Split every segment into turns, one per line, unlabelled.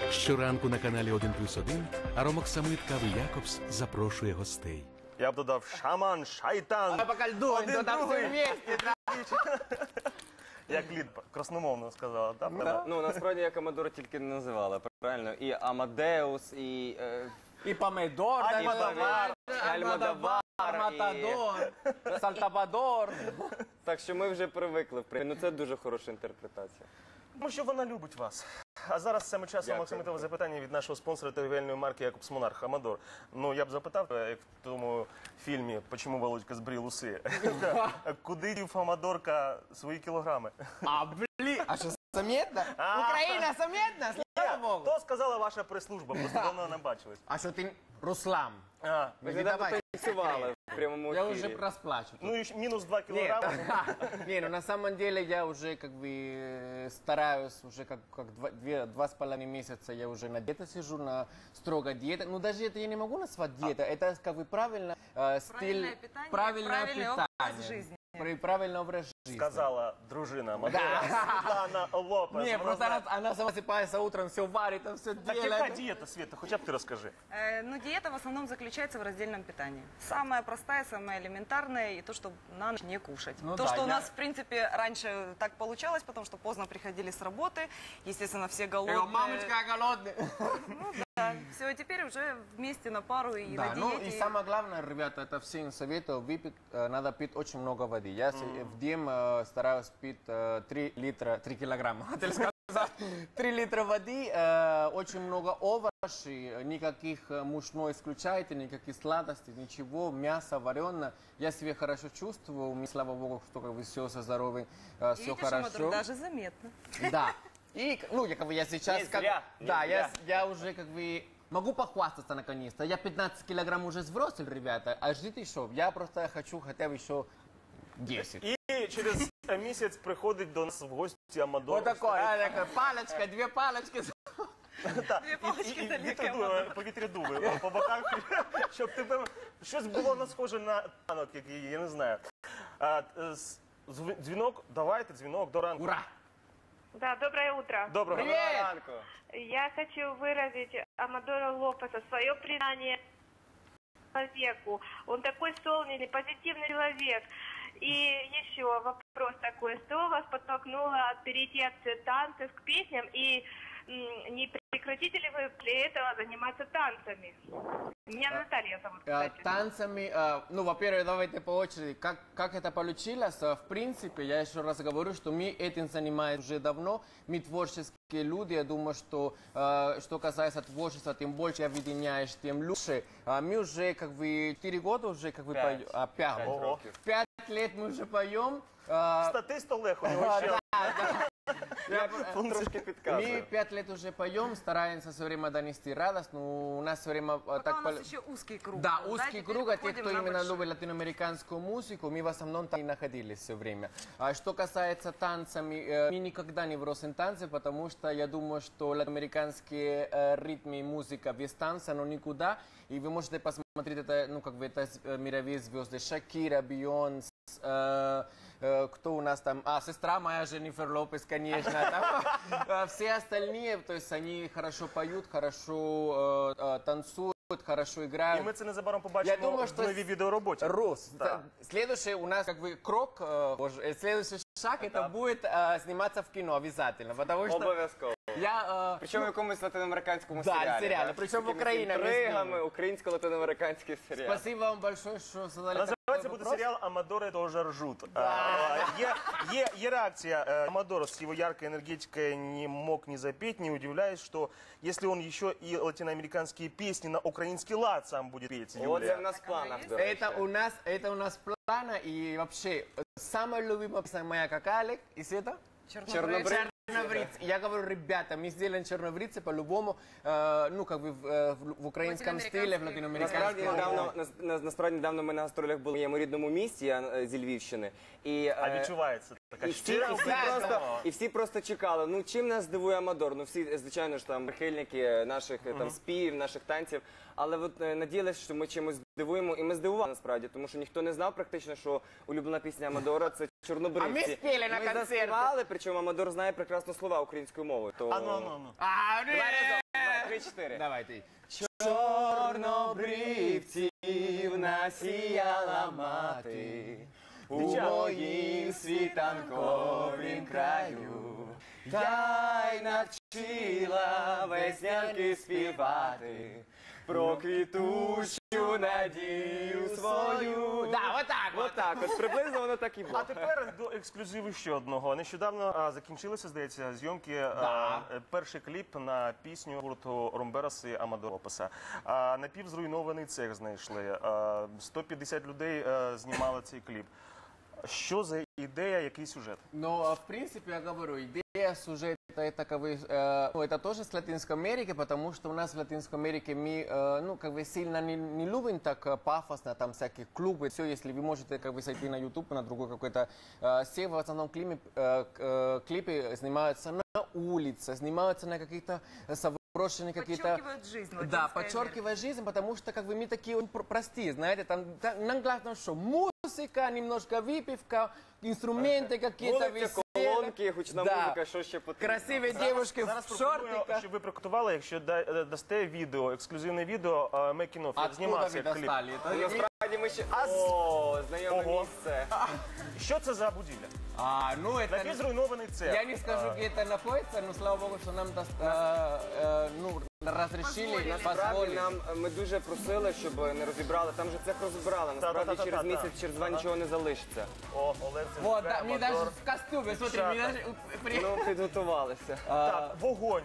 Щоранку на каналі 1+1 Аромоксамит кави Якобс запрошує гостей.
Я б додав шаман, шайтан.
А пока льду, то там все вместе, да.
Як Лід красномовно сказала, так?
Ну, насправді, як Амадор тільки не називали, правильно? І Амадеус, і...
И помидор,
Альмодовар,
Альмодовар,
Матадор, Сальтабадор.
Так що ми вже привикли, в принципі. Ну, це дуже хороша інтерпретація.
Тому що вона любить вас. А зараз саме часом
Дякую.
максимитове запитання від нашого спонсора торгівельної марки Якобс Монарх Амадор. Ну, я б запитав, як в тому фільмі «Почему Володька збрив уси». Куди дів Амадорка свої кілограми?
А, блин, а что, заметно? Украина заметно, слава богу.
То сказала ваша прес-служба, просто давно не бачились.
А что ты, Руслан?
Ви
Не
ж
давай.
недавно танцювали в прямому
Я
ефірі.
уже расплачу.
Ну і мінус 2 кілограми.
Не, ну на самом деле я уже как бы стараюсь, уже как 2,5 месяца я уже на диете сижу, на строгой диете. Ну даже это я не могу назвать диета, это как бы правильно стиль, правильное
правильный образ
питание.
жизни.
Правильный образ жизни.
Сказала дружина Амадора Світлана Лопес.
Не,
Вона
просто
знає.
она засыпается утром, все варит, там все
Так
делает.
яка дієта, Света? Хоча б ти розкажи.
Ну, диета в основном заключается в раздельном питании. Самая простая, самая элементарная, и то, что на ночь не кушать.
Ну
то,
да,
что у
я-
нас, в принципе, раньше так получалось, потому что поздно приходили с работы, естественно, все голодные.
Мамочка, я голодный.
Да, все, а теперь уже вместе на пару и
Да,
на
ну
диете.
и самое главное, ребята, это всем советую, выпить, надо пить очень много воды. Я в день стараюсь пить 3 литра, 3 килограмма, хотел сказать, 3 литра воды, очень много овощей, никаких мучной исключайте, никаких сладостей, ничего, мясо вареное. Я себя хорошо чувствую, мне, слава богу, что как бы все со здоровьем,
И
все
видишь, Амадор,
хорошо.
даже заметно.
Да. И, ну, я, как бы, я сейчас...
Не
как,
зря, не
да,
зря.
я уже как бы могу похвастаться наконец-то. Я 15 килограмм уже сбросил, ребята, а ждите еще. Я просто хочу хотя бы еще 10.
І через місяць приходить до нас в гості Амадор.
Вот такое, палочка, 2 палочки.
Две палочки
І
далеко, Амадор.
повітрядуби по боках, щоб тебе щось було на схоже на танок, який, я не знаю. Дзвінок, давайте, дзвінок до ранку.
Ура!
Да, доброе утро.
Доброго.
Привет!
Ранку.
Я хочу выразить Амадору Лопеса свое признание человеку. Он такой солнечный, позитивный человек. И еще вопрос такой, что вас подтолкнуло перейти от танцев к песням, и не прекратите ли вы после этого заниматься танцами? Меня Наталья зовут, кстати.
Танцами, ну, во-первых, давайте по очереди. Как это получилось? В принципе, я еще раз говорю, что мы этим занимаемся уже давно. Мы творческие люди. Я думаю, что что касается творчества, тем больше объединяешь, тем лучше. Мы уже как бы 4 года уже как бы
Пять.
поем. 5.
Ого.
5 лет мы уже поем.
Статист Олег, у нього ще
Я трошки
Мы
підказую.
5 лет уже поем, стараемся все время донести радость, но у нас все время
Пока у
так...
нас еще узкий круг.
Да,
был,
узкий
теперь
круг, а те,
выходим
кто
на
именно
большой.
любит латиноамериканскую музыку, мы в основном там и находились все время. А что касается танцами, мы никогда не бросим танцы, потому что я думаю, что латиноамериканские ритмы и музыка без танца, но никуда. И вы можете посмотреть, это, ну, как бы, это мировые звезды, Шакира, Бейонс, кто у нас там, сестра моя Дженнифер Лопес, конечно, там, все остальные, то есть они хорошо поют, хорошо танцуют, хорошо
І
играют.
ми це незабаром
Я
побачимо
думаю,
в
що
новій відеороботі.
Рус.
Да.
Следующий у нас как бы крок, следующий шаг, это будет сниматься в кино обязательно, потому что
Обов'язково.
я...
Причому в якомусь латиноамериканському
Да,
серіалі.
серіалі.
так?
Причому
З якимись
Україна ми
інтригами,
знімемо.
українсько-латиноамериканський серіал.
Спасибо вам большое, что задали
Називається
такой
буде
вопрос.
серіал «Амадори тоже ржут». Є реакция Амадора с его яркой энергетикой «Не мог не запеть», не удивляюсь, что если он еще и латиноамериканские песни на украинский лад сам будет петь,
О, це
Юлия.
в нас в планах, до
Это
речі.
у нас плана, и вообще самая любимая песня моя, как Алек, и Света?
Чорнобривці.
Чернобривцы. Я говорю, ребята, мы сделаем чернобривцы по-любому, ну, как бы в украинском стиле, в
Насправді
латиноамериканском.
насправді недавно ми на гастролях були в моєму рідному місті, я зі Львівщини. І,
А відчувається така
і всі,
щира
і всі просто чекали, ну чим нас здивує Амадор? Ну всі, звичайно ж, там прихильники наших там співів, наших танців, але от надіялися, що ми чимось здивуємо, і ми здивували насправді, тому що ніхто не знав практично, що улюблена пісня Амадора – це Чорнобривці.
А ми спіли на концерті.
Ми заспівали, причому Амадор знає прекрасно слова українською мовою. То...
Ну.
А,
Давай разом, 3-4.
Давай ты.
Чорнобривців насіяла мати у моїм світанковім краю, та й навчила веснянки співати про квітущу надію свою.
Да, вот так вот.
От так, от приблизно воно так і було.
А тепер до ексклюзиву ще одного. Нещодавно закінчилися, здається, зйомки. Перший кліп на пісню гурту Ромберос і Амадор Лопеса. Напівзруйнований цех знайшли. 150 людей знімали цей кліп. Що за ідея, який сюжет?
Но, в принципе, я говорю, идея сюжета это, как бы, ну, это тоже с Латинской Америки, потому что у нас в Латинской Америке мы, ну, как бы сильно не любим так пафосно, там всякие клубы, все, если вы можете, как бы, зайти на YouTube, на другой какой-то, все в основном клипы снимаются на улице, снимаются на каких-то заброшенных какие-то...
Подчеркивают жизнь.
Да,
латинская
подчеркивая жизнь, потому что как бы мы такие простые, знаете, там нам главное что, музыка, немножко выпивка, инструменты какие-то,
Вулиця, колонки, гучна
Да.
музика, що ще потрібно.
красивые девушки
Зараз
в
пропоную,
шортиках.
щоб ви прокотували, якщо дасте відео, ексклюзивне відео, making of, як
Откуда
знімався
вы
кліп.
достали? Это не-
Насправді ми ще... О, знайоме
Ого.
місце.
Що це за будівля?
Ну это...
Напівзруйнований цех.
Я не скажу, где это находится, но слава богу, что нам ну, разрешили,
Насправді
позволили.
нам ми дуже просили, щоб не розібрали. Там же цех розібрали. Насправді
Та-та-та-та-та.
через місяць, через два нічого не залишиться.
О, Олег, це
Вот,
вже
да, мне
Амадор.
даже в костюме, смотри, мне даже...
Ну, підготувалися.
Так, вогонь,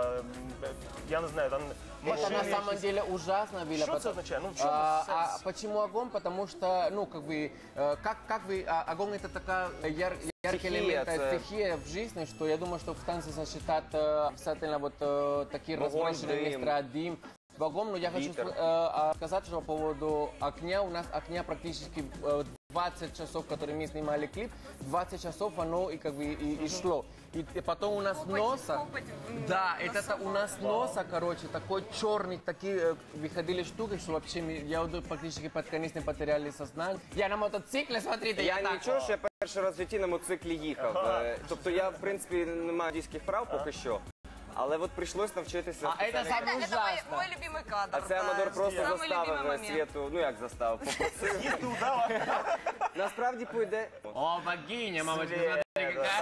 я не знаю, там
Это на
машини
самом
якісь.
деле ужасно, Виля.
Что это означает? Ну, в чем сенс?
Почему огонь? Потому что, ну, как бы, как бы, огонь это такая яркий
Стихия,
элемент,
это-
стихия в жизни, что я думаю, что в танце сочетать обязательно вот такие
Огонь,
разбросанные
дым.
места, дым. Огонь, но я хочу
Ветер.
сказать, что по поводу огня, у нас огня практически 20 часов, которые мы снимали клип, 20 часов оно и как бы и шло. И потом у нас носа, да, это у нас носа, короче, такой черный, такие выходили штуки, что вообще я вот практически под конец не потеряли сознание. Я на мотоцикле, смотрите,
Я
так.
нічого, що я перший раз в житті на мотоциклі їхав. Тобто я, в принципі, не маю водійських прав поки що. Але от прийшлось навчитися.
А это самое
Это
ужасное.
мой любимый кадр.
А це Амадор просто
Самый любимый
заставив
момент.
світу, ну як заставив, попросив.
Їсти удава.
Насправді по ідеї...
О, богиня, мамочка,
Света.
смотри, какая.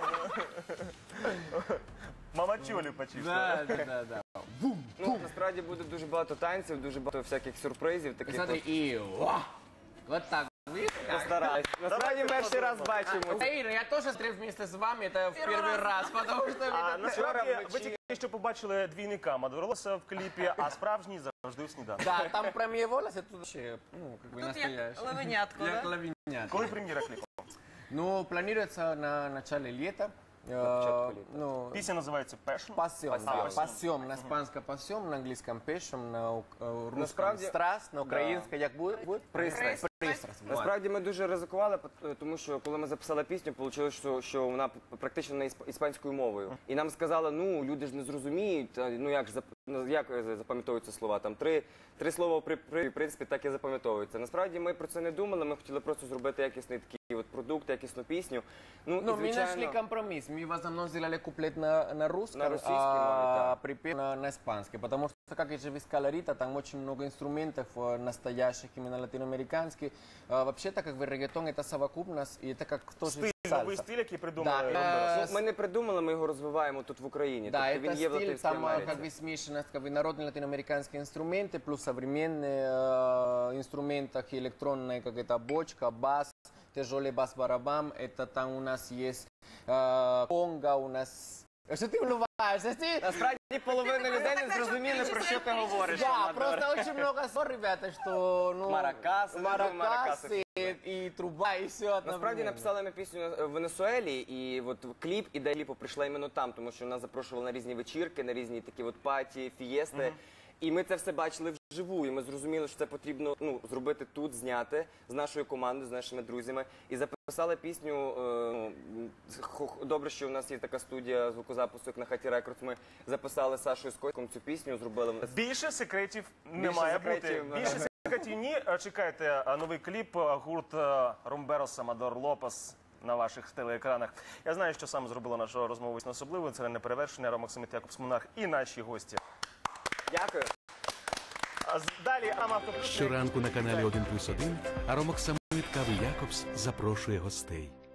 Мама чолі почистила.
Да.
Ну, насправді буде дуже багато танців, дуже багато всяких сюрпризів. Таких
Смотри,
от.
и вот так. Видишь?
Постараюсь. Насправді перший раз бачимо.
Ира, я тоже смотрел вместе с вами, это в первый раз, потому что...
А насправді
Вчора
ви
вночі-
тільки що побачили двійника Амадор Лопеса в кліпі, а справжній завжди у сніданку.
Да, там про мои волосы, тут вообще, ну, как бы
Тут я
настоящий.
лавинятку,
Я
да?
лавинят.
Коли прем'єра кліпу?
Ну, планируется на начале лета.
початку лета.
Ну,
Пісня називається «Passion».
Пасьем,
Пасьем.
пасьем, на испанском пасьем, на английском passion, на русском
Насправді-
страсть, на українському як буде?
Пристрасть.
Пристрасть. вот.
Насправді ми дуже ризикували, тому що коли ми записали пісню, вийшло, що вона практично не іспанською мовою. І нам сказали, ну люди ж не зрозуміють, ну як ж як запам'ятовуються слова. Там три слова в принципі так і запам'ятовуються. Насправді ми про це не думали, ми хотіли просто зробити якісний такий от продукт, якісну пісню. Ну,
Ну,
і,
мы
звичайно,
нашли компромисс. Мы в основном сделали куплет на русском,
На российском,
а
да.
припев на испанском. Потому что, как я же сказала Рита, там очень много инструментов настоящих, именно латиноамериканских. Вообще-то, как бы регетон это совокупность, и это как тоже
Стиль, новий
сальса.
стиль, який придумали
Да,
Ромберос.
ну, ми не придумали, ми його розвиваємо тут в Україні.
Да,
тобто він
это
є в
стиль,
Латинській
там
Америці.
как бы смешанность, как бы народные латиноамериканские инструменты, плюс современные инструментах, электронная как это бочка, бас, тяжелый бас-барабан, это там у нас есть конга, у нас... Что ты улыбаешься? Ты...
Насправді половина людей не зрозуміли, про що ти говориш.
Да,
Амадор.
просто очень много слов, ребята, что, ну...
Маракасы,
маракасы, и труба, и все
Насправді
одновременно.
написали ми пісню в Венесуелі, і от кліп, ідея кліпу прийшла іменно там, тому що нас запрошували на різні вечірки, на різні такі от паті, фієсти. І ми це все бачили вживу, і ми зрозуміли, що це потрібно зробити тут, зняти з нашою командою, з нашими друзями. І записали пісню. Добре, що у нас є така студія звукозапису, як на Хаті Рекордс. Ми записали з Сашою Скотьком цю пісню, зробили.
Більше секретів не має бути.
секретів,
Більше секретів ні. Чекайте новий кліп гурт Ромберос Амадор Лопес на ваших телеекранах. Я знаю, що саме зробило нашу розмову особливою. Це неперевершений Ромок Самит Якобс Монах і наші гості.
Дякую.
Далі Амавто.
Щоранку на каналі 1+1 Аромок Самит Кави Якобс запрошує гостей.